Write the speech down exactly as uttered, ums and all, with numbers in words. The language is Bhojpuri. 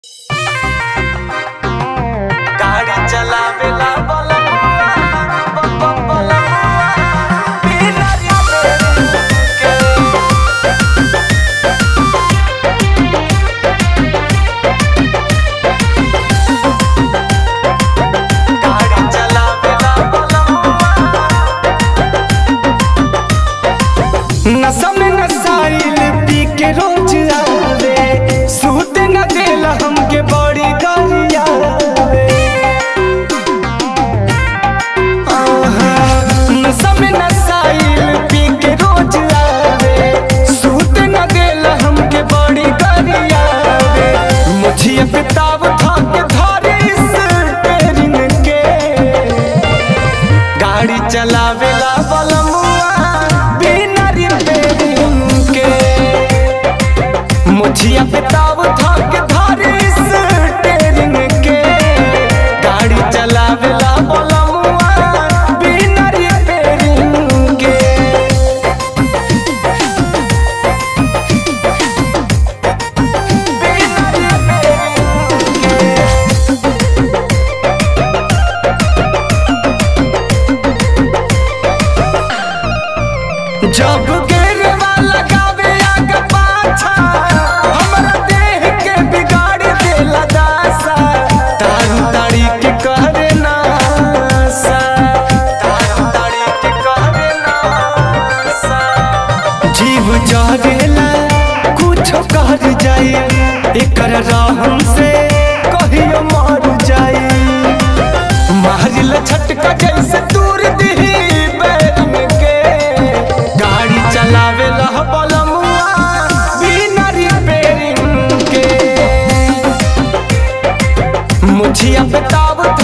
गाड़ी चलावेला नशा में नशाइल पी के रोज आवे, सूत न देला हमके बड़ी गरिया नशा में नशाइल पी के रोज आवे, सूत न देला हमके बड़ी गरिया मुझे पिताब था के धारे स्टीयरिंग के गाड़ी चलावेला मुझिया पिताब था के धारे स्टीयरिंग के गाड़ी चलावेला बलमुआ बिना रिपेयरिंग के बिना रिपेयरिंग के जब गिरे वाला गावे आगे पाछा जहरेला कुछ कर जाए एकर रहम से कहियो मर जाए मारिल झटका जैसे दूर दिही बैरिंग के गाड़ी चलावेला बलमुआ बिना रिपेयरिंग के मुझिया पिताब